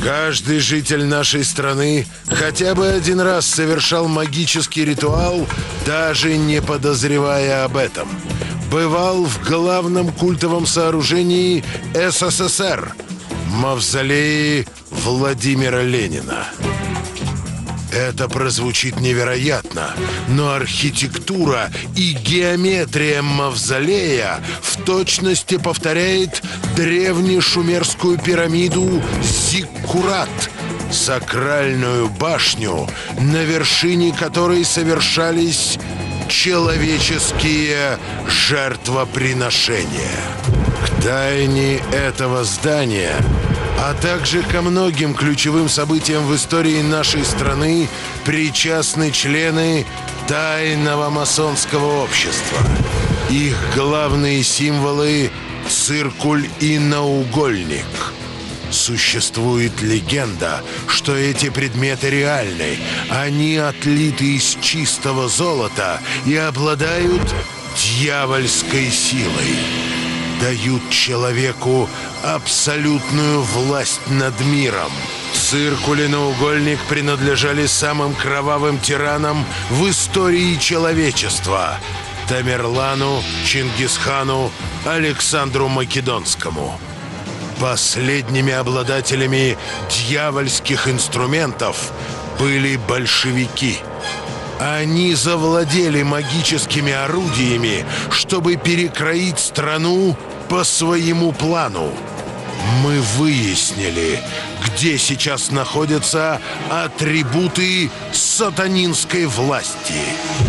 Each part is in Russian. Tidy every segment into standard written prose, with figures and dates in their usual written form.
Каждый житель нашей страны хотя бы один раз совершал магический ритуал, даже не подозревая об этом. Бывал в главном культовом сооружении СССР – мавзолее Владимира Ленина. Это прозвучит невероятно, но архитектура и геометрия мавзолея в точности повторяет древнешумерскую пирамиду Зиккурат, сакральную башню, на вершине которой совершались человеческие жертвоприношения. К тайне этого здания, а также ко многим ключевым событиям в истории нашей страны причастны члены тайного масонского общества. Их главные символы – циркуль и наугольник. Существует легенда, что эти предметы реальны. Они отлиты из чистого золота и обладают дьявольской силой. Дают человеку абсолютную власть над миром. Циркуль и наугольник принадлежали самым кровавым тиранам в истории человечества – Тамерлану, Чингисхану, Александру Македонскому. Последними обладателями дьявольских инструментов были большевики. Они завладели магическими орудиями, чтобы перекроить страну по своему плану. Мы выяснили, где сейчас находятся атрибуты сатанинской власти.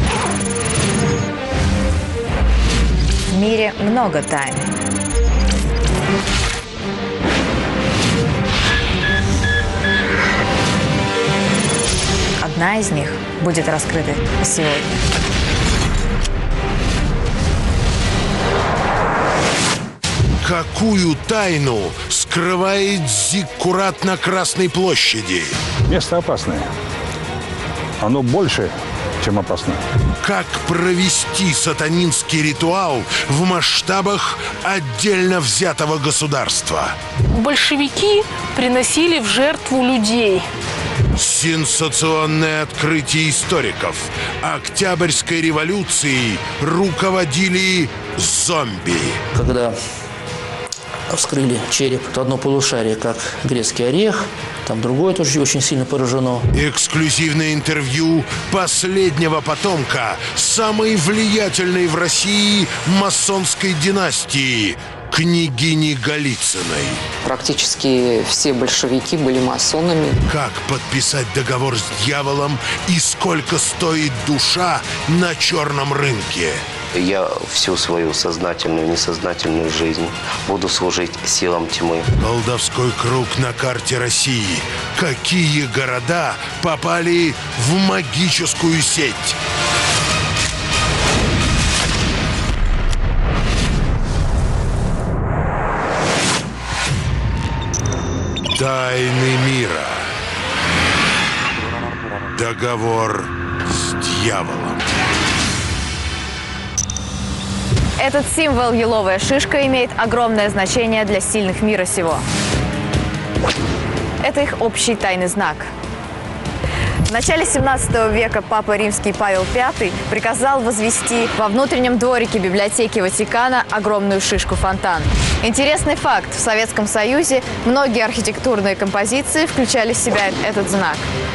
В мире много тайн. Одна из них будет раскрыта сегодня. Какую тайну скрывает Зиккурат на Красной площади? Место опасное. Оно больше, чем опасно. Как провести сатанинский ритуал в масштабах отдельно взятого государства? Большевики приносили в жертву людей. Сенсационное открытие историков. Октябрьской революцией руководили зомби. Когда вскрыли череп, то одно полушарие, как грецкий орех, там другое тоже очень сильно поражено. Эксклюзивное интервью последнего потомка самой влиятельной в России масонской династии – княгини Голицыной. Практически все большевики были масонами. Как подписать договор с дьяволом и сколько стоит душа на черном рынке? Я всю свою сознательную и несознательную жизнь буду служить силам тьмы. Колдовской круг на карте России. Какие города попали в магическую сеть? Тайны мира. Договор с дьяволом. Этот символ еловая шишка имеет огромное значение для сильных мира сего. Это их общий тайный знак. В начале 17 века Папа Римский Павел V приказал возвести во внутреннем дворике библиотеки Ватикана огромную шишку-фонтан. Интересный факт. В Советском Союзе многие архитектурные композиции включали в себя этот знак.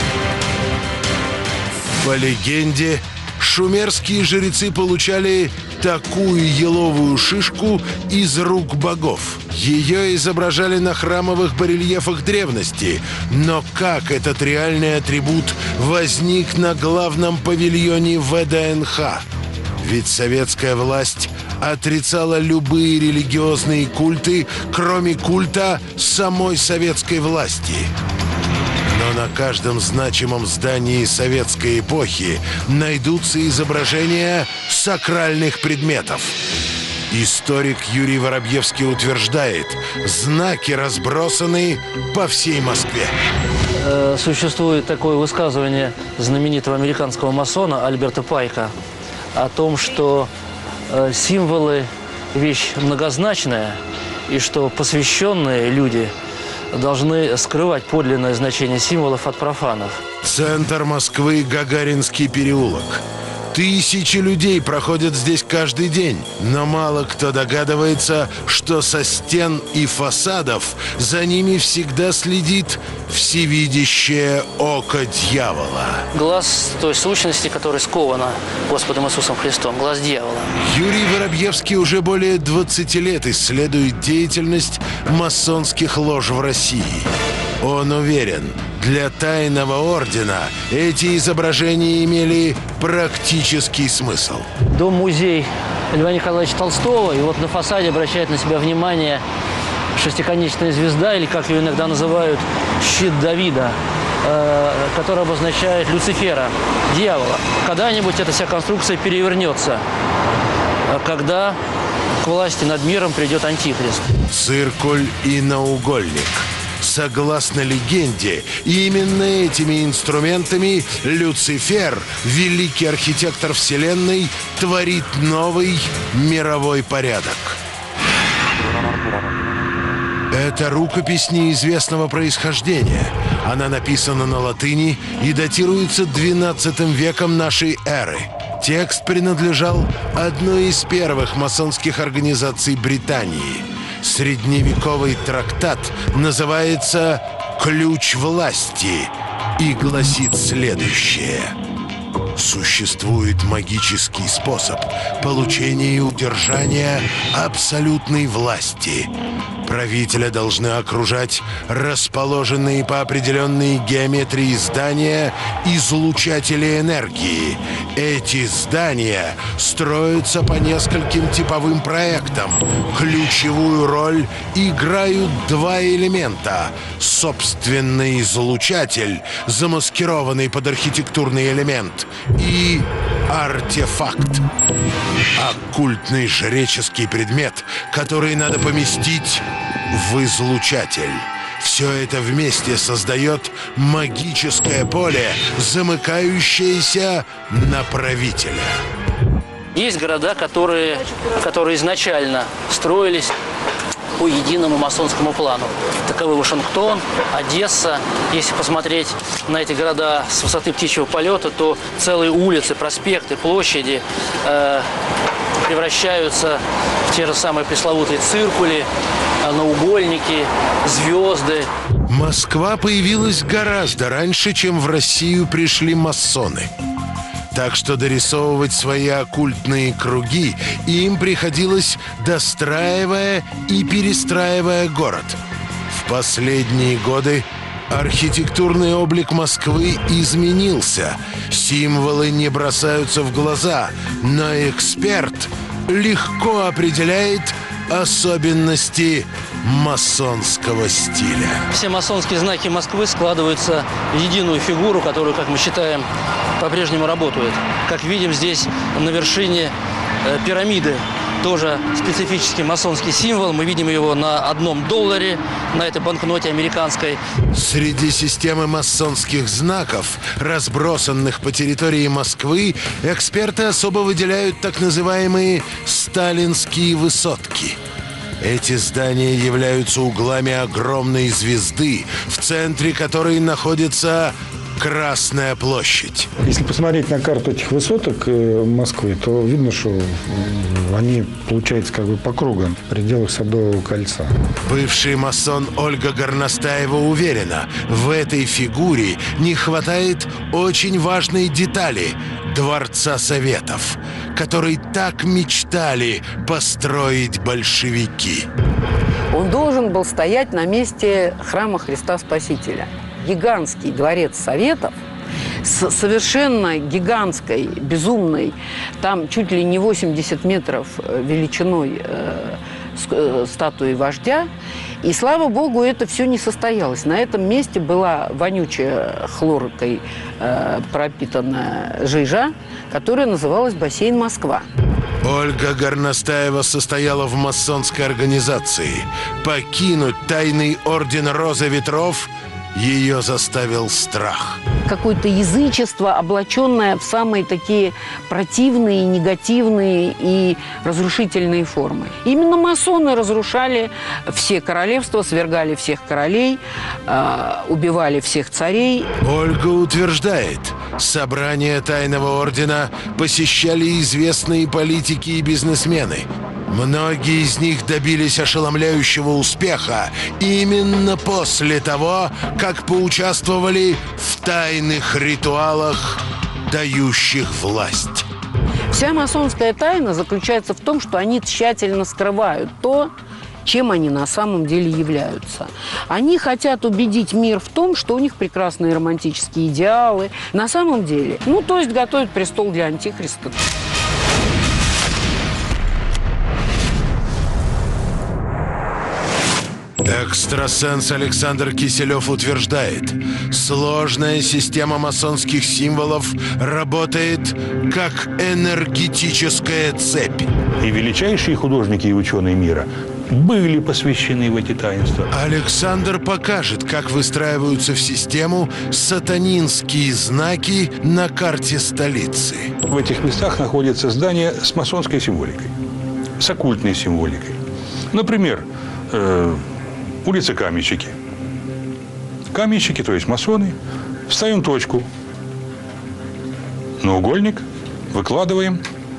По легенде, шумерские жрецы получали такую еловую шишку из рук богов. Ее изображали на храмовых барельефах древности. Но как этот реальный атрибут возник на главном павильоне ВДНХ? Ведь советская власть отрицала любые религиозные культы, кроме культа самой советской власти. Но на каждом значимом здании советской эпохи найдутся изображения сакральных предметов. Историк Юрий Воробьевский утверждает, знаки разбросаны по всей Москве. Существует такое высказывание знаменитого американского масона Альберта Пайка о том, что символы – вещь многозначная, и что посвященные люди должны скрывать подлинное значение символов от профанов. Центр Москвы – Гагаринский переулок. Тысячи людей проходят здесь каждый день, но мало кто догадывается, что со стен и фасадов за ними всегда следит всевидящее око дьявола. Глаз той сущности, которая скована Господом Иисусом Христом, глаз дьявола. Юрий Воробьевский уже более 20 лет исследует деятельность масонских лож в России. Он уверен, для тайного ордена эти изображения имели практический смысл. Дом-музей Льва Николаевича Толстого, и вот на фасаде обращает на себя внимание шестиконечная звезда, или как ее иногда называют, щит Давида, который обозначает Люцифера, дьявола. Когда-нибудь эта вся конструкция перевернется, когда к власти над миром придет Антихрист. Циркуль и наугольник. Согласно легенде, именно этими инструментами Люцифер, великий архитектор Вселенной, творит новый мировой порядок. Это рукопись неизвестного происхождения. Она написана на латыни и датируется XII веком нашей эры. Текст принадлежал одной из первых масонских организаций Британии. Средневековый трактат называется «Ключ власти» и гласит следующее. Существует магический способ получения и удержания абсолютной власти. Правителя должны окружать расположенные по определенной геометрии здания излучатели энергии. Эти здания строятся по нескольким типовым проектам. Ключевую роль играют два элемента. Собственный излучатель, замаскированный под архитектурный элемент, и артефакт. Оккультный жреческий предмет, который надо поместить в излучатель. Все это вместе создает магическое поле, замыкающееся на правителя. Есть города, которые изначально строились по единому масонскому плану. Таковы Вашингтон, Одесса. Если посмотреть на эти города с высоты птичьего полета, то целые улицы, проспекты, площади превращаются в те же самые пресловутые циркули, наугольники, звезды. Москва появилась гораздо раньше, чем в Россию пришли масоны. Так что дорисовывать свои оккультные круги им приходилось, достраивая и перестраивая город. В последние годы архитектурный облик Москвы изменился. Символы не бросаются в глаза, но эксперт легко определяет особенности масонского стиля. Все масонские знаки Москвы складываются в единую фигуру, которую, как мы считаем, по-прежнему работает. Как видим, здесь на вершине пирамиды тоже специфический масонский символ. Мы видим его на $1, на этой банкноте американской. Среди системы масонских знаков, разбросанных по территории Москвы, эксперты особо выделяют так называемые «сталинские высотки». Эти здания являются углами огромной звезды, в центре которой находится Красная площадь. Если посмотреть на карту этих высоток Москвы, то видно, что они, получается, как бы по кругам в пределах Садового кольца. Бывший масон Ольга Горностаева уверена, в этой фигуре не хватает очень важной детали – Дворца Советов, который так мечтали построить большевики. Он должен был стоять на месте храма Христа Спасителя. Гигантский дворец Советов с совершенно гигантской, безумной, там чуть ли не 80 метров величиной статуи вождя. И, слава богу, это все не состоялось. На этом месте была вонючая хлоркой пропитанная жижа, которая называлась «Бассейн Москва». Ольга Горностаева состояла в масонской организации. Покинуть тайный орден Розы Ветров ее заставил страх. Какое-то язычество, облаченное в самые такие противные, негативные и разрушительные формы. Именно масоны разрушали все королевства, свергали всех королей, убивали всех царей. Ольга утверждает, собрания Тайного ордена посещали известные политики и бизнесмены. Многие из них добились ошеломляющего успеха именно после того, как поучаствовали в тайных ритуалах, дающих власть. Вся масонская тайна заключается в том, что они тщательно скрывают то, чем они на самом деле являются. Они хотят убедить мир в том, что у них прекрасные романтические идеалы. На самом деле, то есть готовят престол для антихриста. Экстрасенс Александр Киселев утверждает, сложная система масонских символов работает как энергетическая цепь. И величайшие художники и ученые мира были посвящены в эти таинства. Александр покажет, как выстраиваются в систему сатанинские знаки на карте столицы. В этих местах находятся здания с масонской символикой, с оккультной символикой. Например, улица Каменщики. Каменщики, то есть масоны, ставим точку, наугольник, выкладываем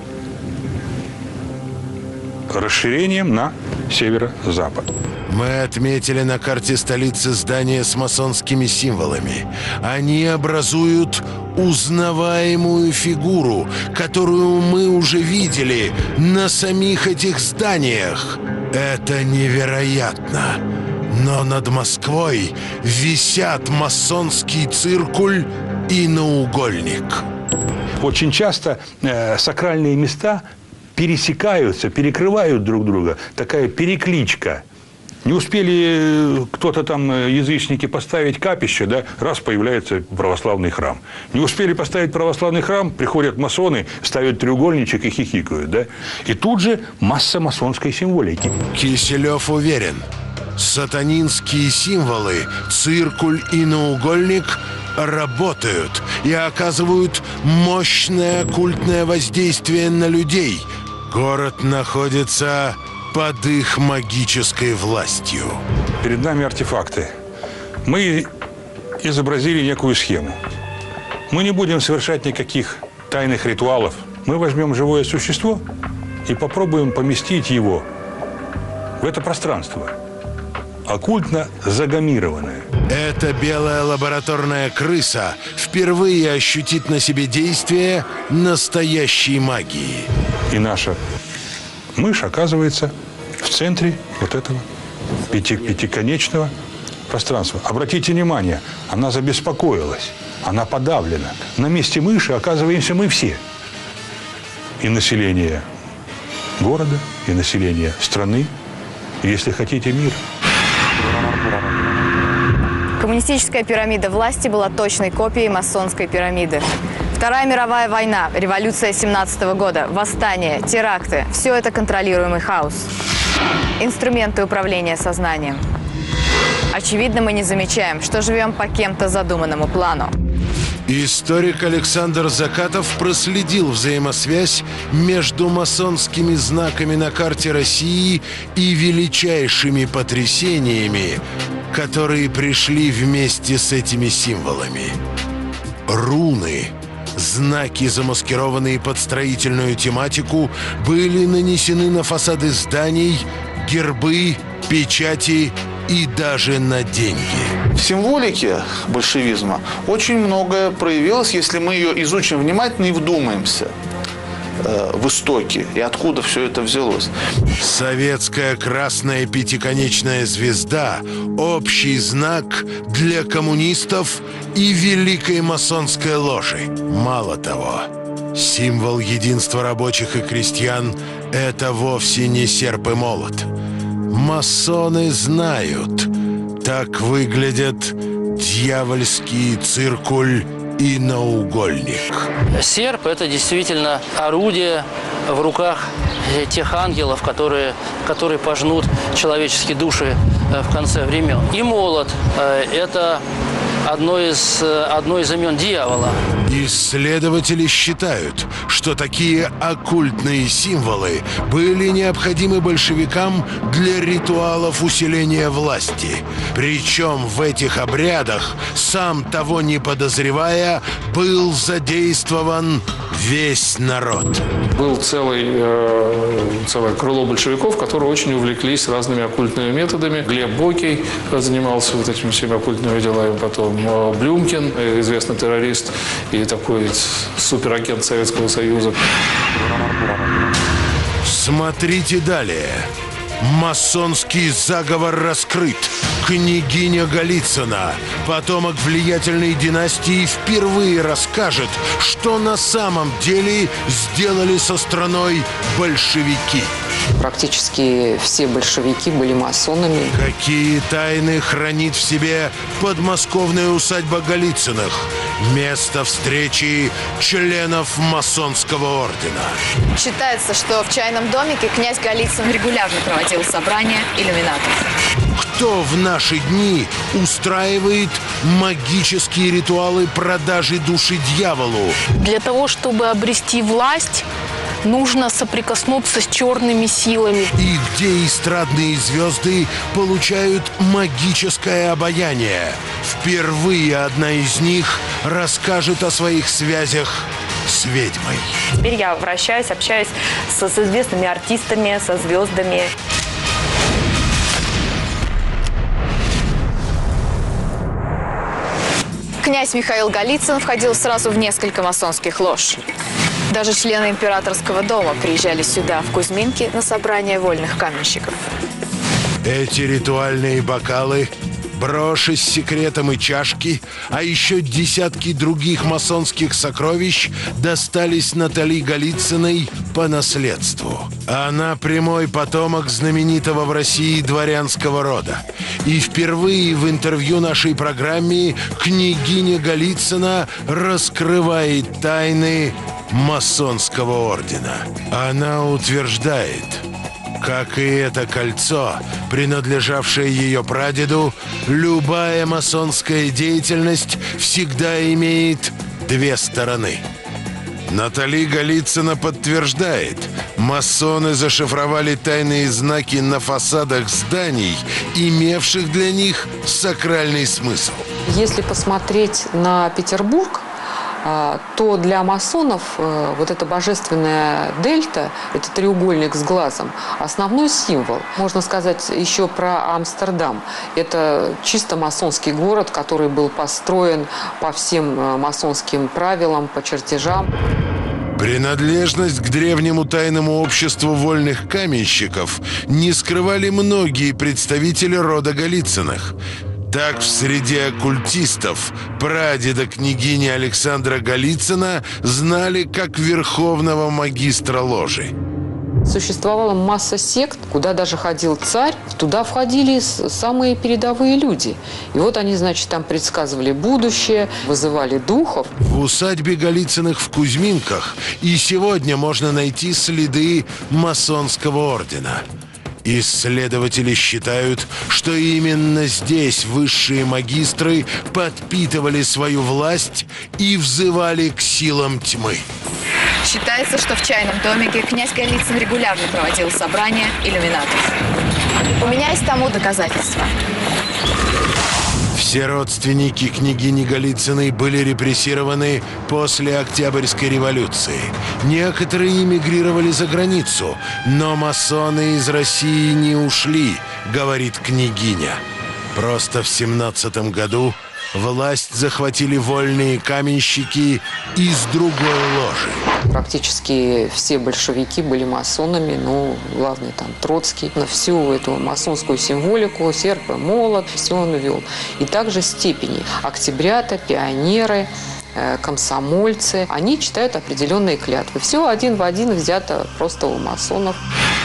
расширением на северо-запад. Мы отметили на карте столицы здания с масонскими символами. Они образуют узнаваемую фигуру, которую мы уже видели на самих этих зданиях. Это невероятно. Но над Москвой висят масонский циркуль и наугольник. Очень часто сакральные места пересекаются, перекрывают друг друга. Такая перекличка. Не успели кто-то там, язычники, поставить капище, да, раз появляется православный храм. Не успели поставить православный храм, приходят масоны, ставят треугольничек и хихикают, да. И тут же масса масонской символики. Киселев уверен, сатанинские символы, циркуль и наугольник работают и оказывают мощное оккультное воздействие на людей. Город находится под их магической властью. Перед нами артефакты. Мы изобразили некую схему. Мы не будем совершать никаких тайных ритуалов. Мы возьмем живое существо и попробуем поместить его в это пространство, оккультно загаммированное. Эта белая лабораторная крыса впервые ощутит на себе действие настоящей магии. И наша мышь оказывается в центре вот этого пятиконечного пространства. Обратите внимание, она забеспокоилась, она подавлена. На месте мыши оказываемся мы все. И население города, и население страны, и, если хотите, мир. Коммунистическая пирамида власти была точной копией масонской пирамиды. Вторая мировая война, революция 17-го года, восстания, теракты – все это контролируемый хаос. Инструменты управления сознанием. Очевидно, мы не замечаем, что живем по кем-то задуманному плану. Историк Александр Закатов проследил взаимосвязь между масонскими знаками на карте России и величайшими потрясениями, которые пришли вместе с этими символами. Руны, знаки, замаскированные под строительную тематику, были нанесены на фасады зданий, гербы, печати и даже на деньги. В символике большевизма очень многое проявилось, если мы ее изучим внимательно и вдумаемся в истоки и откуда все это взялось. Советская красная пятиконечная звезда – общий знак для коммунистов и великой масонской ложи. Мало того, символ единства рабочих и крестьян – это вовсе не серп и молот. Масоны знают, так выглядят дьявольский циркуль и наугольник. Серп – это действительно орудие в руках тех ангелов, которые пожнут человеческие души в конце времен. И молот – это одно из имен дьявола. Исследователи считают, что такие оккультные символы были необходимы большевикам для ритуалов усиления власти. Причем в этих обрядах, сам того не подозревая, был задействован весь народ. Был целое крыло большевиков, которые очень увлеклись разными оккультными методами. Глеб Бокий занимался вот этими всеми оккультными делами, потом Блюмкин, известный террорист и такой суперагент Советского Союза. Смотрите далее. Масонский заговор раскрыт. Княгиня Голицына, потомок влиятельной династии, впервые расскажет, что на самом деле сделали со страной большевики. Практически все большевики были масонами. Какие тайны хранит в себе подмосковная усадьба Голицыных? Место встречи членов масонского ордена. Считается, что в чайном домике князь Голицын регулярно проводил собрания иллюминатов. Кто в наши дни устраивает магические ритуалы продажи души дьяволу? Для того, чтобы обрести власть, нужно соприкоснуться с черными силами. И где эстрадные звезды получают магическое обаяние? Впервые одна из них расскажет о своих связях с ведьмой. Теперь я вращаюсь, общаюсь с известными артистами, со звездами. Князь Михаил Голицын входил сразу в несколько масонских лож. Даже члены императорского дома приезжали сюда, в Кузьминки, на собрание вольных каменщиков. Эти ритуальные бокалы, броши с секретом и чашки, а еще десятки других масонских сокровищ достались Натали Голицыной по наследству. Она прямой потомок знаменитого в России дворянского рода. И впервые в интервью нашей программе княгиня Голицына раскрывает тайны масонского ордена. Она утверждает, как и это кольцо, принадлежавшее ее прадеду, любая масонская деятельность всегда имеет две стороны. Натали Голицына подтверждает, масоны зашифровали тайные знаки на фасадах зданий, имевших для них сакральный смысл. Если посмотреть на Петербург, то для масонов вот эта божественная дельта, это треугольник с глазом, основной символ. Можно сказать еще про Амстердам. Это чисто масонский город, который был построен по всем масонским правилам, по чертежам. Принадлежность к древнему тайному обществу вольных каменщиков не скрывали многие представители рода Голицыных. Так, в среде оккультистов прадеда княгини Александра Голицына знали как верховного магистра ложи. Существовала масса сект, куда даже ходил царь. Туда входили самые передовые люди. И вот они, значит, там предсказывали будущее, вызывали духов. В усадьбе Голицыных в Кузьминках и сегодня можно найти следы масонского ордена. Исследователи считают, что именно здесь высшие магистры подпитывали свою власть и взывали к силам тьмы. Считается, что в чайном домике князь Голицын регулярно проводил собрания иллюминатов. У меня есть тому доказательства. Все родственники княгини Голицыной были репрессированы после Октябрьской революции. Некоторые эмигрировали за границу, но масоны из России не ушли, говорит княгиня. Просто в 17 году власть захватили вольные каменщики из другой ложи. Практически все большевики были масонами, ну, главный там Троцкий. На всю эту масонскую символику, серп и молот, все он вел. И также степени. Октябрята, пионеры, комсомольцы. Они читают определенные клятвы. Все один в один взято просто у масонов.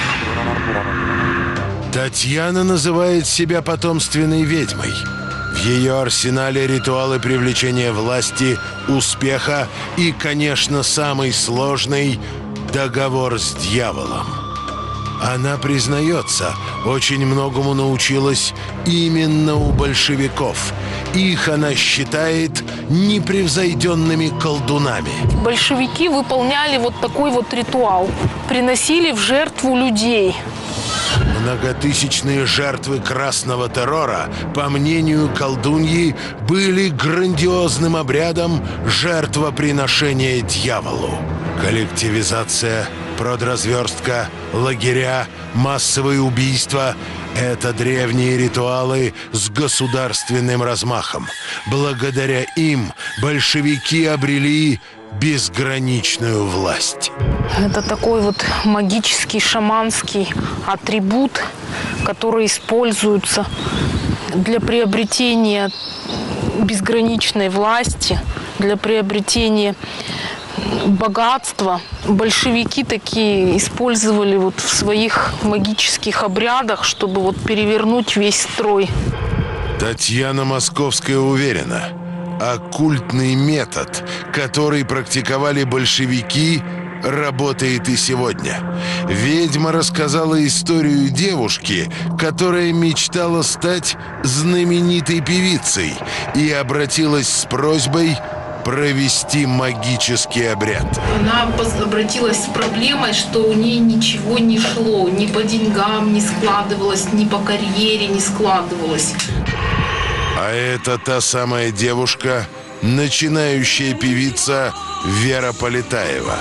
Татьяна называет себя потомственной ведьмой. В ее арсенале ритуалы привлечения власти, успеха и, конечно, самый сложный – договор с дьяволом. Она признается, очень многому научилась именно у большевиков. Их она считает непревзойденными колдунами. Большевики выполняли вот такой вот ритуал. Приносили в жертву людей. Многотысячные жертвы красного террора, по мнению колдуньи, были грандиозным обрядом жертвоприношения дьяволу. Коллективизация, продразверстка, лагеря, массовые убийства – это древние ритуалы с государственным размахом. Благодаря им большевики обрели безграничную власть. Это такой вот магический, шаманский атрибут, который используется для приобретения безграничной власти, для приобретения богатства. Большевики такие использовали вот в своих магических обрядах, чтобы вот перевернуть весь строй. Татьяна Московская уверена, оккультный метод, который практиковали большевики, работает и сегодня. Ведьма рассказала историю девушки, которая мечтала стать знаменитой певицей и обратилась с просьбой провести магический обряд. Она обратилась с проблемой, что у нее ничего не шло, ни по деньгам не складывалось, ни по карьере не складывалось. А это та самая девушка, начинающая певица Вера Полетаева.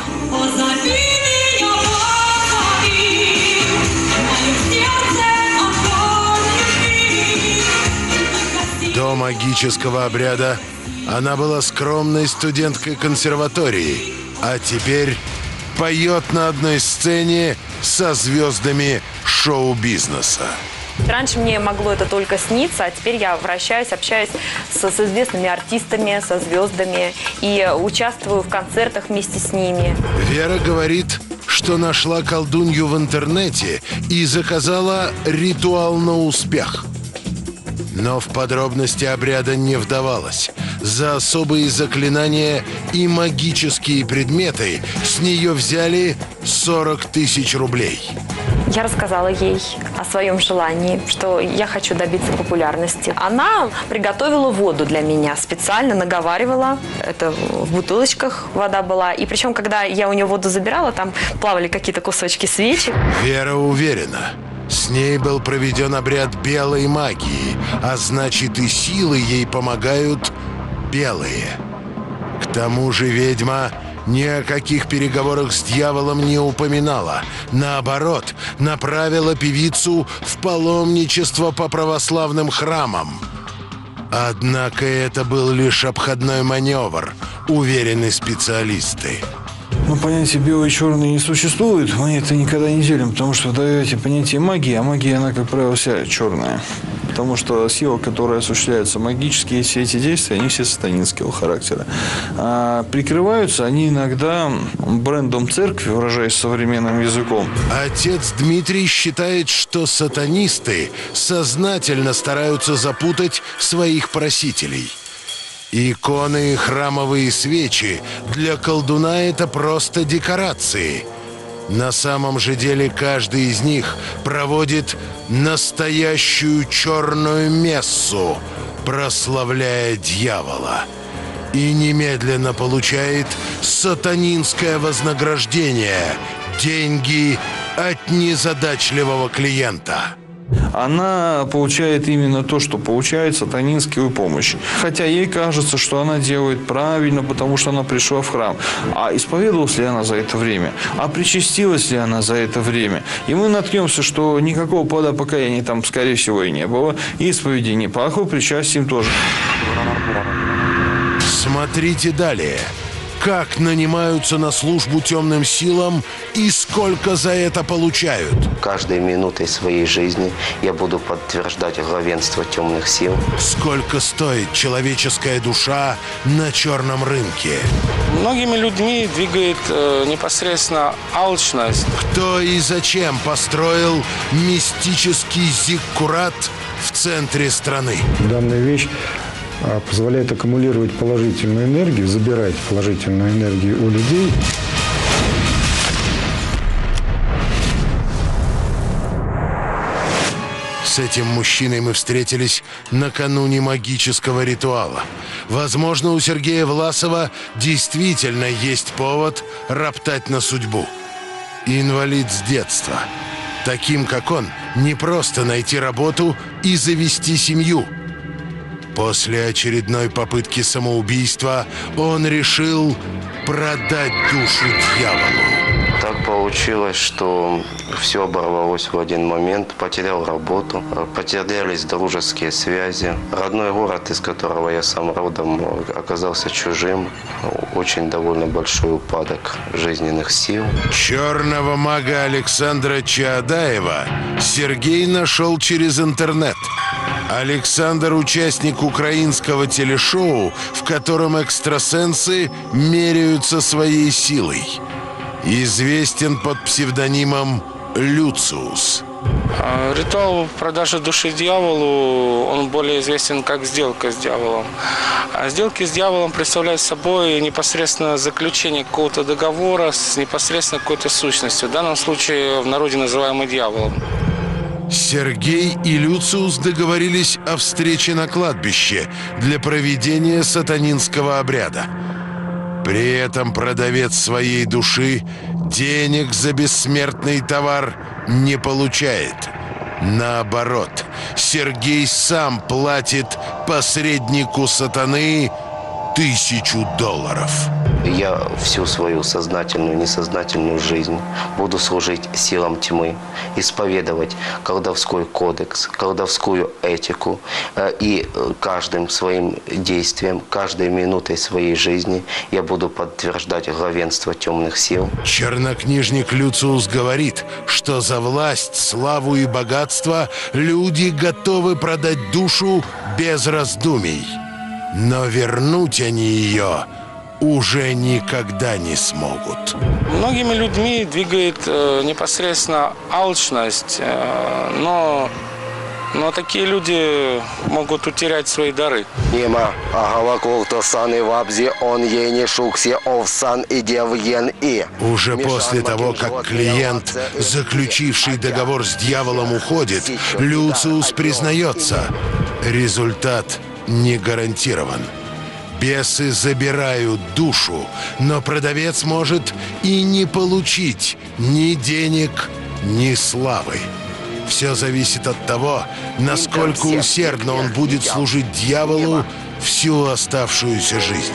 До магического обряда она была скромной студенткой консерватории, а теперь поет на одной сцене со звездами шоу-бизнеса. Раньше мне могло это только сниться, а теперь я вращаюсь, общаюсь с известными артистами, со звездами и участвую в концертах вместе с ними. Вера говорит, что нашла колдунью в интернете и заказала ритуал на успех. Но в подробности обряда не вдавалась. За особые заклинания и магические предметы с нее взяли 40 тысяч рублей. Я рассказала ей о своем желании, что я хочу добиться популярности. Она приготовила воду для меня, специально наговаривала. Это в бутылочках вода была. И причем, когда я у нее воду забирала, там плавали какие-то кусочки свечи. Вера уверена, с ней был проведен обряд белой магии, а значит и силы ей помогают белые. К тому же ведьма ни о каких переговорах с дьяволом не упоминала. Наоборот, направила певицу в паломничество по православным храмам. Однако это был лишь обходной маневр, уверены специалисты. Ну, понятие белое и черное не существует. Мы это никогда не делим, потому что даете понятие магии, а магия, она, как правило, вся черная. Потому что сила, которая осуществляется магически, все эти действия, они все сатанинского характера. А прикрываются они иногда брендом церкви, выражаясь современным языком. Отец Дмитрий считает, что сатанисты сознательно стараются запутать своих просителей. Иконы и храмовые свечи для колдуна – это просто декорации. На самом же деле каждый из них проводит настоящую черную мессу, прославляя дьявола. И немедленно получает сатанинское вознаграждение – деньги от незадачливого клиента. Она получает именно то, что получает сатанинскую помощь. Хотя ей кажется, что она делает правильно, потому что она пришла в храм. А исповедовалась ли она за это время? А причастилась ли она за это время? И мы наткнемся, что никакого плода покаяния там, скорее всего, и не было. И исповеди не пахло, причастием тоже. Смотрите далее. Как нанимаются на службу темным силам и сколько за это получают? Каждой минутой своей жизни я буду подтверждать главенство темных сил. Сколько стоит человеческая душа на черном рынке? Многими людьми двигает непосредственно алчность. Кто и зачем построил мистический зиккурат в центре страны? Данная вещь позволяет аккумулировать положительную энергию, забирать положительную энергию у людей. С этим мужчиной мы встретились накануне магического ритуала. Возможно, у Сергея Власова действительно есть повод роптать на судьбу. Инвалид с детства. Таким, как он, не просто найти работу и завести семью. После очередной попытки самоубийства он решил продать душу дьяволу. Так получилось, что все оборвалось в один момент. Потерял работу, потерялись дружеские связи. Родной город, из которого я сам родом, оказался чужим. Очень довольно большой упадок жизненных сил. Черного мага Александра Чаадаева Сергей нашел через интернет. Александр – участник украинского телешоу, в котором экстрасенсы меряются своей силой. Известен под псевдонимом Люциус. Ритуал продажи души дьяволу, он более известен как сделка с дьяволом. А сделки с дьяволом представляют собой непосредственно заключение какого-то договора с непосредственно какой-то сущностью. В данном случае в народе называемый дьяволом. Сергей и Люциус договорились о встрече на кладбище для проведения сатанинского обряда. При этом продавец своей души денег за бессмертный товар не получает. Наоборот, Сергей сам платит посреднику сатаны $1000. Я всю свою сознательную, несознательную жизнь буду служить силам тьмы, исповедовать колдовской кодекс, колдовскую этику. И каждым своим действием, каждой минутой своей жизни я буду подтверждать главенство темных сил. Чернокнижник Люциус говорит, что за власть, славу и богатство люди готовы продать душу без раздумий. Но вернуть они ее уже никогда не смогут. Многими людьми двигает непосредственно алчность, но такие люди могут утерять свои дары. Уже после того, как клиент, заключивший договор с дьяволом, уходит, Люциус признается, результат не гарантирован. Бесы забирают душу, но продавец может и не получить ни денег, ни славы. Все зависит от того, насколько усердно он будет служить дьяволу всю оставшуюся жизнь.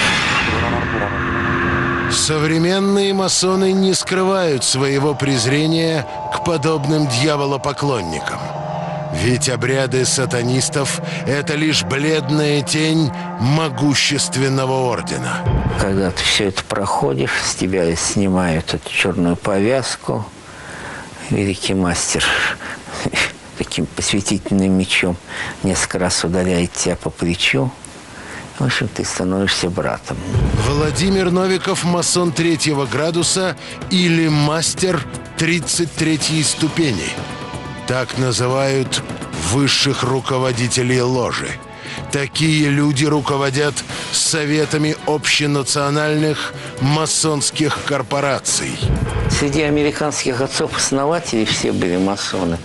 Современные масоны не скрывают своего презрения к подобным дьяволопоклонникам. Ведь обряды сатанистов – это лишь бледная тень могущественного ордена. Когда ты все это проходишь, с тебя снимают эту черную повязку. Великий мастер таким посвятительным мечом несколько раз ударяет тебя по плечу. В общем, ты становишься братом. Владимир Новиков – масон 3-го градуса или мастер 33-й ступени. Так называют высших руководителей ложи. Такие люди руководят советами общенациональных масонских корпораций. Среди американских отцов-основателей все были масоны,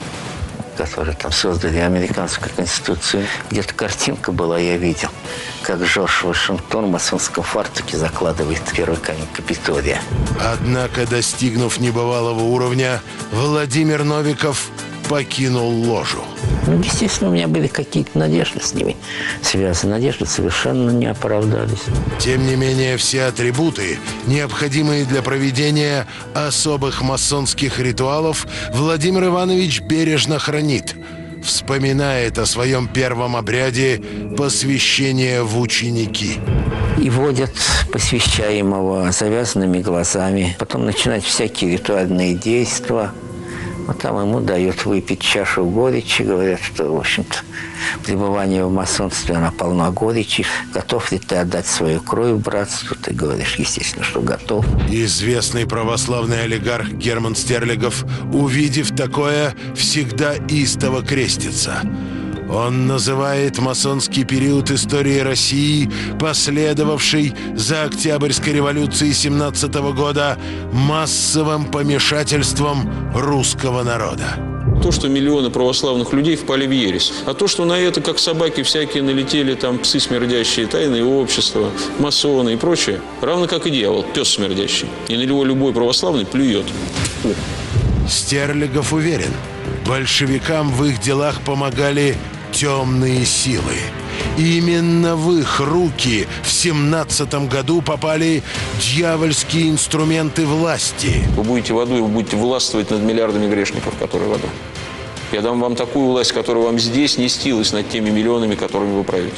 которые там создали американскую конституцию. Где-то картинка была, я видел, как Джордж Вашингтон в масонском фартуке закладывает первый камень Капитолия. Однако, достигнув небывалого уровня, Владимир Новиков покинул ложу. Ну, естественно, у меня были какие-то надежды с ними связаны. Надежды совершенно не оправдались. Тем не менее, все атрибуты, необходимые для проведения особых масонских ритуалов, Владимир Иванович бережно хранит. Вспоминает о своем первом обряде посвящения в ученики. И водят посвящаемого завязанными глазами. Потом начинают всякие ритуальные действия. Вот там ему дают выпить чашу горечи. Говорят, что, в общем-то, пребывание в масонстве, оно полно горечи. Готов ли ты отдать свою кровь братству? Ты говоришь, естественно, что готов. Известный православный олигарх Герман Стерлигов, увидев такое, всегда истово крестится. Он называет масонский период истории России, последовавший за Октябрьской революцией 17 года, массовым помешательством русского народа. То, что миллионы православных людей впали в ересь. А то, что на это, как собаки всякие, налетели там псы смердящие, тайные общества, масоны и прочее, равно как и дьявол, пес смердящий. И на него любой православный плюет. Стерлигов уверен, большевикам в их делах помогали темные силы. Именно в их руки в 17-м году попали дьявольские инструменты власти. Вы будете в аду, и вы будете властвовать над миллиардами грешников, которые в аду. Я дам вам такую власть, которая вам здесь не снилась над теми миллионами, которыми вы правите.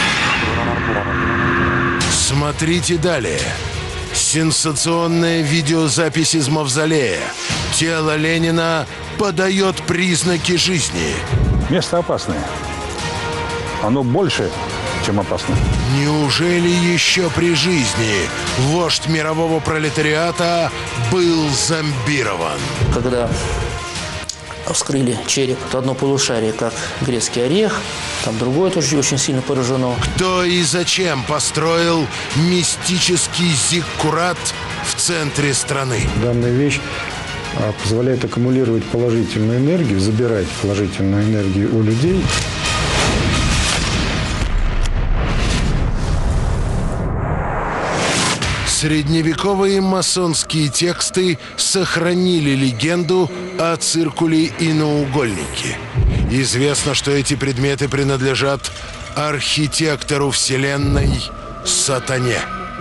Смотрите далее. Сенсационная видеозапись из мавзолея. Тело Ленина подает признаки жизни. Место опасное. Оно больше, чем опасно. Неужели еще при жизни вождь мирового пролетариата был зомбирован? Когда вскрыли череп, то одно полушарие, как грецкий орех, там другое тоже очень сильно поражено. Кто и зачем построил мистический зиккурат в центре страны? Данная вещь позволяет аккумулировать положительную энергию, забирать положительную энергию у людей. Средневековые масонские тексты сохранили легенду о циркуле и наугольнике. Известно, что эти предметы принадлежат архитектору Вселенной Сатане.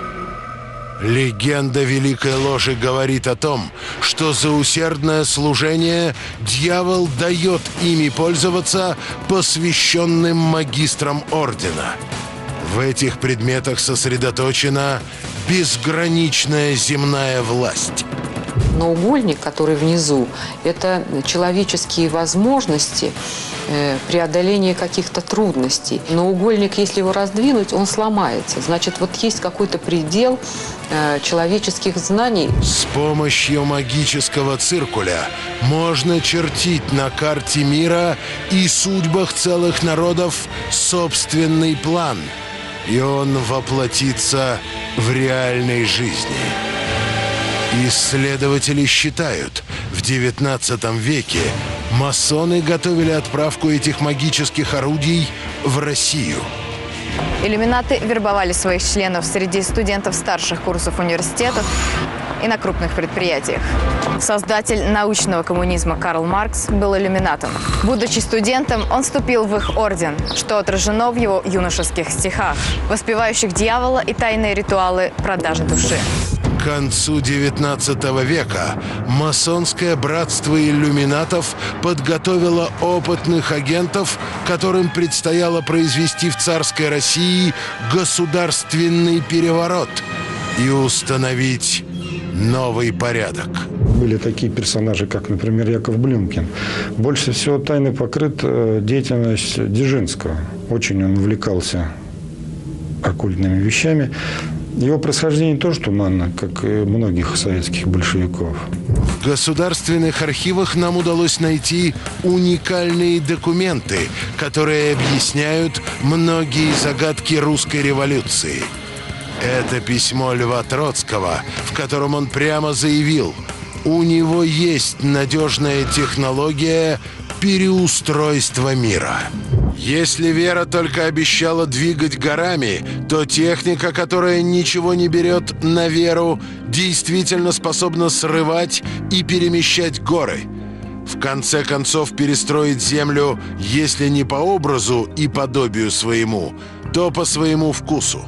Легенда Великой Ложи говорит о том, что за усердное служение дьявол дает ими пользоваться посвященным магистрам ордена. В этих предметах сосредоточена безграничная земная власть. Наугольник, который внизу, это человеческие возможности преодоления каких-то трудностей. Наугольник, если его раздвинуть, он сломается. Значит, вот есть какой-то предел человеческих знаний. С помощью магического циркуля можно чертить на карте мира и судьбах целых народов собственный план. И он воплотится в реальной жизни. Исследователи считают, в XIX веке масоны готовили отправку этих магических орудий в Россию. Иллюминаты вербовали своих членов среди студентов старших курсов университетов и на крупных предприятиях. Создатель научного коммунизма Карл Маркс был иллюминатом. Будучи студентом, он вступил в их орден, что отражено в его юношеских стихах, воспевающих дьявола и тайные ритуалы продажи души. К концу XIX века масонское братство иллюминатов подготовило опытных агентов, которым предстояло произвести в царской России государственный переворот и установить новый порядок. Были такие персонажи, как, например, Яков Блюмкин. Больше всего тайной покрыт деятельность Дзержинского. Очень он увлекался оккультными вещами. Его происхождение тоже туманно, как и многих советских большевиков. В государственных архивах нам удалось найти уникальные документы, которые объясняют многие загадки русской революции. Это письмо Льва Троцкого, в котором он прямо заявил: у него есть надежная технология переустройства мира. Если вера только обещала двигать горами, то техника, которая ничего не берет на веру, действительно способна срывать и перемещать горы. В конце концов, перестроить землю, если не по образу и подобию своему, то по своему вкусу.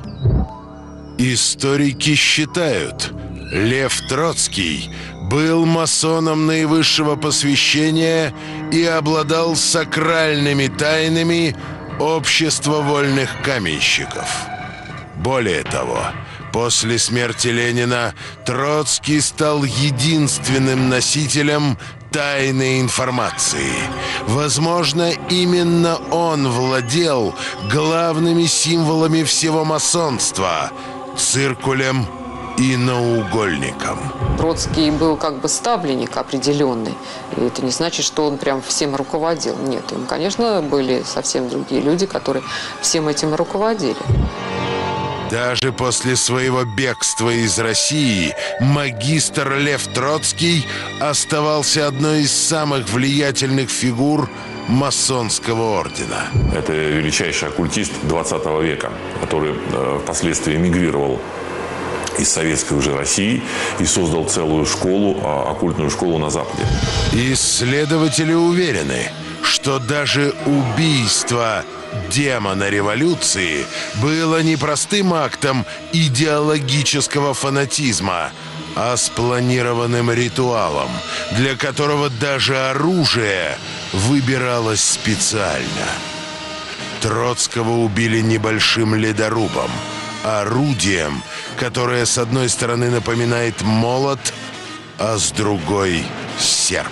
Историки считают, Лев Троцкий был масоном наивысшего посвящения и обладал сакральными тайнами общества вольных каменщиков. Более того, после смерти Ленина Троцкий стал единственным носителем тайной информации. Возможно, именно он владел главными символами всего масонства – циркулем и наугольником. Троцкий был как бы ставленник определенный. И это не значит, что он прям всем руководил. Нет, им, конечно, были совсем другие люди, которые всем этим руководили. Даже после своего бегства из России магистр Лев Троцкий оставался одной из самых влиятельных фигур масонского ордена. Это величайший оккультист 20 века, который впоследствии эмигрировал из советской уже России и создал целую школу, оккультную школу на Западе. Исследователи уверены, что даже убийство демона революции было не простым актом идеологического фанатизма, а спланированным ритуалом, для которого даже оружие выбиралось специально. Троцкого убили небольшим ледорубом, орудием, которое с одной стороны напоминает молот, а с другой — серп.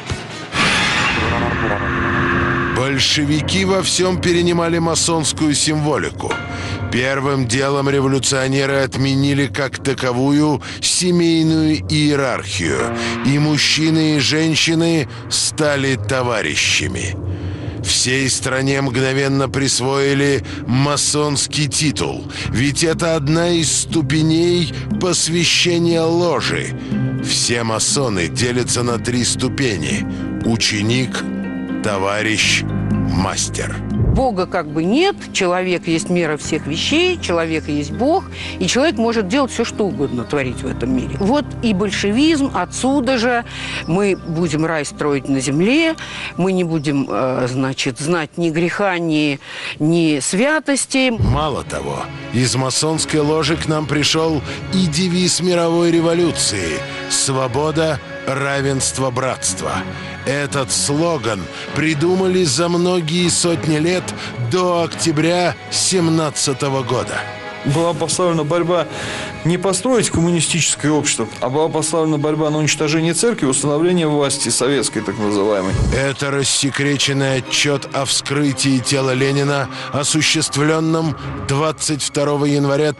Большевики во всем перенимали масонскую символику. Первым делом революционеры отменили как таковую семейную иерархию, и мужчины и женщины стали товарищами. Всей стране мгновенно присвоили масонский титул, ведь это одна из ступеней посвящения ложи. Все масоны делятся на 3 ступени: ученик, товарищ, мастер. Бога как бы нет, человек есть мера всех вещей, человек есть Бог, и человек может делать все, что угодно, творить в этом мире. Вот и большевизм, отсюда же мы будем рай строить на земле, мы не будем, знать ни греха, ни святости. Мало того, из масонской ложи к нам пришел и девиз мировой революции «Свобода, равенство, братство». Этот слоган придумали за многие сотни лет до октября 1917 года. Была поставлена борьба не построить коммунистическое общество, а была поставлена борьба на уничтожение церкви и установление власти советской, так называемой. Это рассекреченный отчет о вскрытии тела Ленина, осуществленном 22 января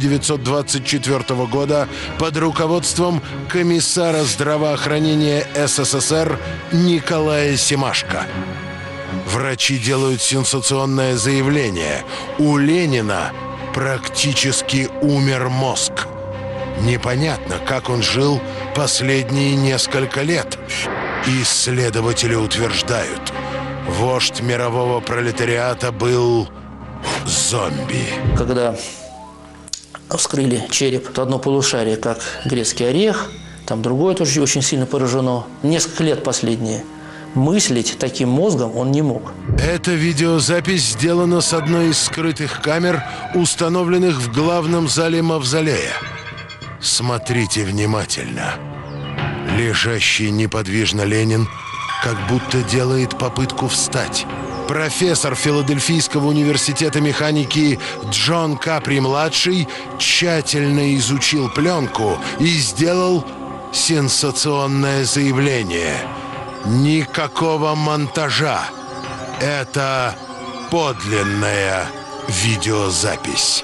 1924 года под руководством комиссара здравоохранения СССР Николая Семашко. Врачи делают сенсационное заявление: у Ленина практически умер мозг. Непонятно, как он жил последние несколько лет. Исследователи утверждают, вождь мирового пролетариата был зомби. Когда вскрыли череп, то одно полушарие, как грецкий орех, там другое тоже очень сильно поражено. Несколько лет последние. Мыслить таким мозгом он не мог. Эта видеозапись сделана с одной из скрытых камер, установленных в главном зале мавзолея. Смотрите внимательно. Лежащий неподвижно Ленин как будто делает попытку встать. Профессор Филадельфийского университета механики Джон Капри-младший тщательно изучил пленку и сделал сенсационное заявление: никакого монтажа. Это подлинная видеозапись.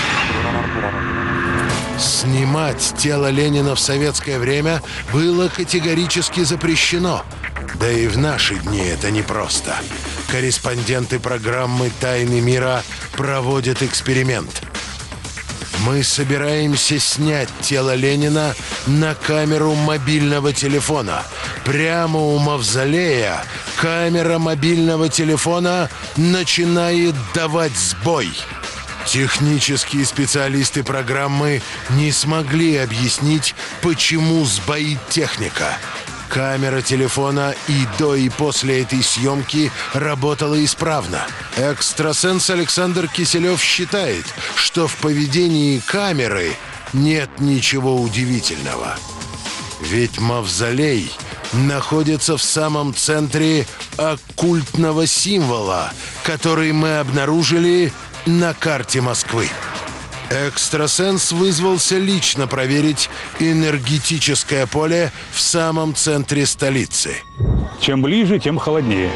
Снимать тело Ленина в советское время было категорически запрещено. Да и в наши дни это непросто. Корреспонденты программы «Тайны мира» проводят эксперимент. Мы собираемся снять тело Ленина на камеру мобильного телефона. Прямо у мавзолея камера мобильного телефона начинает давать сбой. Технические специалисты программы не смогли объяснить, почему сбоит техника. Камера телефона и до, и после этой съемки работала исправно. Экстрасенс Александр Киселев считает, что в поведении камеры нет ничего удивительного. Ведь мавзолей находится в самом центре оккультного символа, который мы обнаружили на карте Москвы. Экстрасенс вызвался лично проверить энергетическое поле в самом центре столицы. Чем ближе, тем холоднее.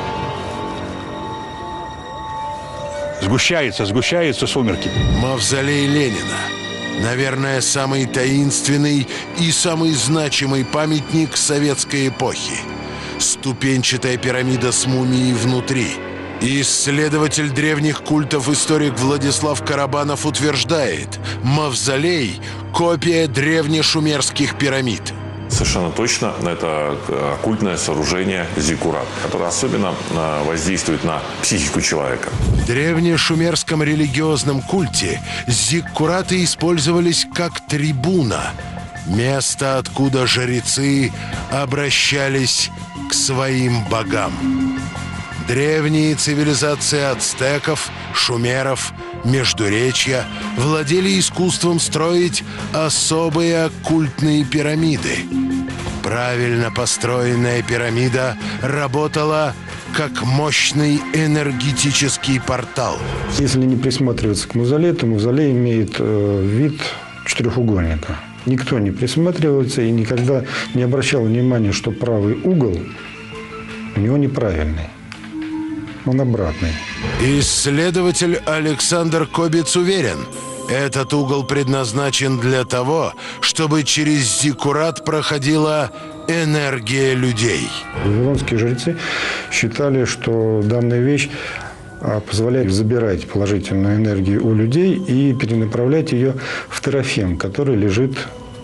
Сгущаются сумерки. Мавзолей Ленина. Наверное, самый таинственный и самый значимый памятник советской эпохи. Ступенчатая пирамида с мумией внутри. Исследователь древних культов, историк Владислав Карабанов утверждает, мавзолей – копия древнешумерских пирамид. Совершенно точно, это оккультное сооружение зиккурат, которое особенно воздействует на психику человека. В древнешумерском религиозном культе зиккураты использовались как трибуна, место, откуда жрецы обращались к своим богам. Древние цивилизации ацтеков, шумеров, Междуречья владели искусством строить особые оккультные пирамиды. Правильно построенная пирамида работала как мощный энергетический портал. Если не присматриваться к мавзолею, то мавзолей имеет вид четырехугольника. Никто не присматривается и никогда не обращал внимания, что правый угол у него неправильный. Он обратный. Исследователь Александр Кобец уверен, этот угол предназначен для того, чтобы через зиккурат проходила энергия людей. Вавилонские жрецы считали, что данная вещь позволяет забирать положительную энергию у людей и перенаправлять ее в терафем, который лежит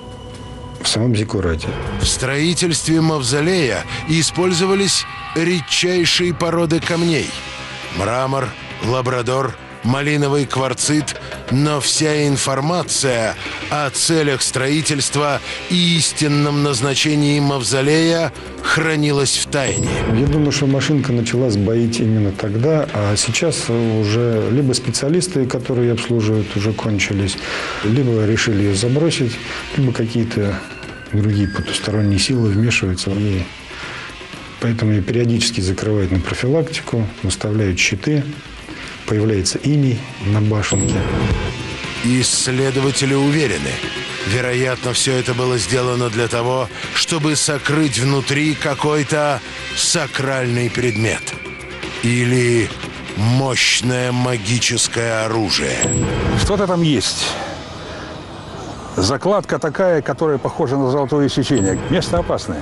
в самом зиккурате. В строительстве мавзолея использовались редчайшие породы камней – мрамор, лабрадор, малиновый кварцит, но вся информация о целях строительства и истинном назначении мавзолея хранилась в тайне. Я думаю, что машинка начала сбоить именно тогда, а сейчас уже либо специалисты, которые ее обслуживают, уже кончились, либо решили ее забросить, либо какие-то другие потусторонние силы вмешиваются в ней. Поэтому ее периодически закрывают на профилактику, наставляют щиты, появляется иней на башенке. Исследователи уверены, вероятно, все это было сделано для того, чтобы сокрыть внутри какой-то сакральный предмет или мощное магическое оружие. Что-то там есть. Закладка такая, которая похожа на золотое сечение. Место опасное.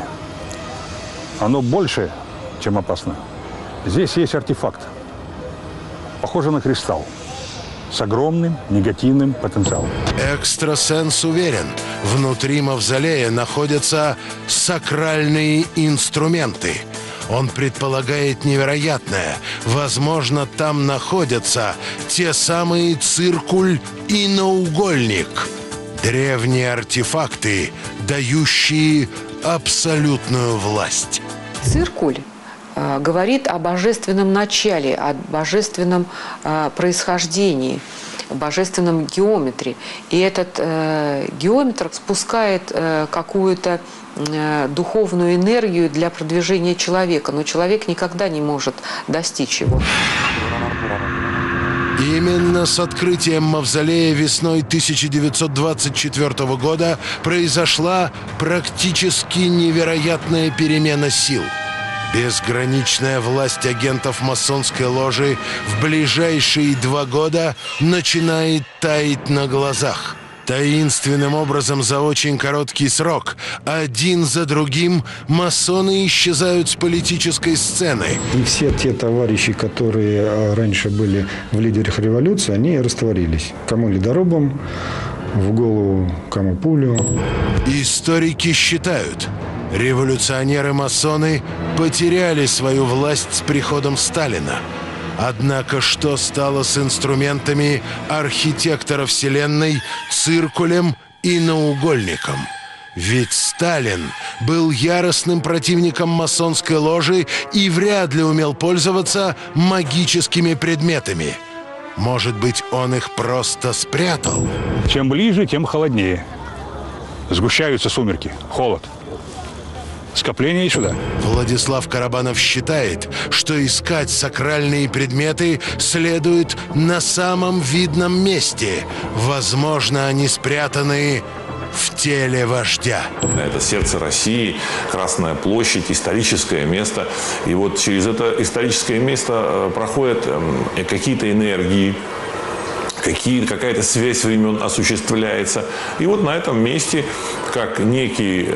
Оно больше, чем опасно. Здесь есть артефакт. Похоже на кристалл. С огромным негативным потенциалом. Экстрасенс уверен, внутри мавзолея находятся сакральные инструменты. Он предполагает невероятное. Возможно, там находятся те самые циркуль и наугольник. Древние артефакты, дающие абсолютную власть. Циркуль говорит о божественном начале, о божественном происхождении, о божественном геометре. И этот геометр спускает какую-то духовную энергию для продвижения человека, но человек никогда не может достичь его. Именно с открытием мавзолея весной 1924 года произошла практически невероятная перемена сил. Безграничная власть агентов масонской ложи в ближайшие 2 года начинает таять на глазах. Таинственным образом за очень короткий срок, один за другим, масоны исчезают с политической сцены. И все те товарищи, которые раньше были в лидерах революции, они растворились. Кому ледорубом, в голову кому пулю. Историки считают, революционеры-масоны потеряли свою власть с приходом Сталина. Однако что стало с инструментами архитектора Вселенной, циркулем и наугольником? Ведь Сталин был яростным противником масонской ложи и вряд ли умел пользоваться магическими предметами. Может быть, он их просто спрятал? Чем ближе, тем холоднее. Сгущаются сумерки, холод. Скопление сюда. Владислав Карабанов считает, что искать сакральные предметы следует на самом видном месте. Возможно, они спрятаны в теле вождя. Это сердце России, Красная площадь, историческое место. И вот через это историческое место проходят какие-то энергии, какая-то связь времен осуществляется. И вот на этом месте, как некий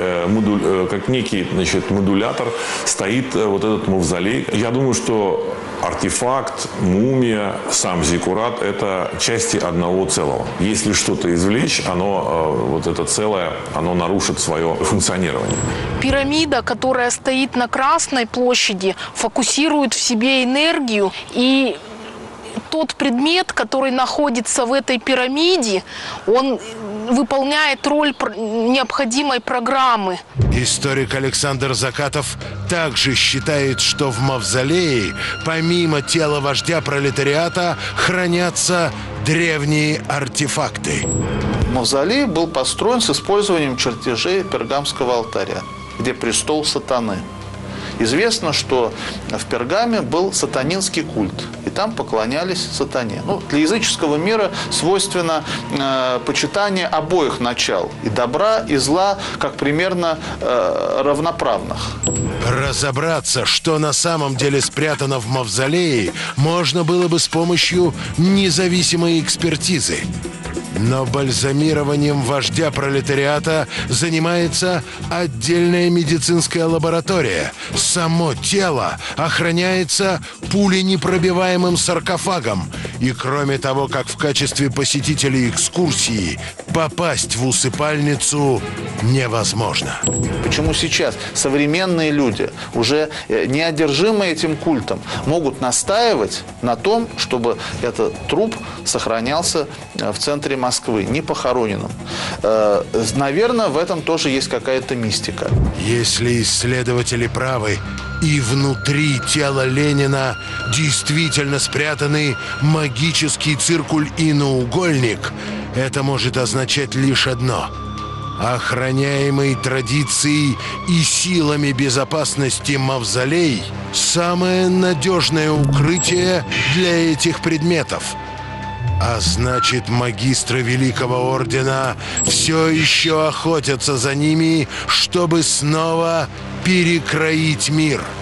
модулятор, стоит вот этот мавзолей. Я думаю, что артефакт, мумия, сам зиккурат – это части одного целого. Если что-то извлечь, вот это целое, оно нарушит свое функционирование. Пирамида, которая стоит на Красной площади, фокусирует в себе энергию, и тот предмет, который находится в этой пирамиде, он выполняет роль необходимой программы. Историк Александр Закатов также считает, что в мавзолее, помимо тела вождя пролетариата, хранятся древние артефакты. Мавзолей был построен с использованием чертежей Пергамского алтаря, где престол сатаны. Известно, что в Пергаме был сатанинский культ, и там поклонялись сатане. Для языческого мира свойственно почитание обоих начал, и добра, и зла, как примерно равноправных. Разобраться, что на самом деле спрятано в мавзолее, можно было бы с помощью независимой экспертизы. Но бальзамированием вождя пролетариата занимается отдельная медицинская лаборатория. Само тело охраняется пуленепробиваемым саркофагом. И кроме того, как в качестве посетителей экскурсии попасть в усыпальницу невозможно. Почему сейчас современные люди, уже неодержимые этим культом, могут настаивать на том, чтобы этот труп сохранялся в центре Москвы, не похороненным? Наверное, в этом тоже есть какая-то мистика. Если исследователи правы, и внутри тела Ленина действительно спрятаны магический циркуль и наугольник, это может означать лишь одно: охраняемый традицией и силами безопасности мавзолей – самое надежное укрытие для этих предметов. А значит, магистры Великого Ордена все еще охотятся за ними, чтобы снова перекроить мир.